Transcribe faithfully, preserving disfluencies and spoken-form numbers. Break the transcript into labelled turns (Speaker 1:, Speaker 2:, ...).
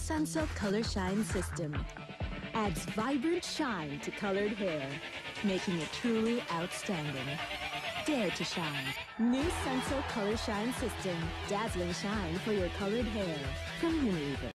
Speaker 1: Sunsilk Color Shine System adds vibrant shine to colored hair, making it truly outstanding. Dare to shine. New Sunsilk Color Shine System. Dazzling shine for your colored hair from Unilever.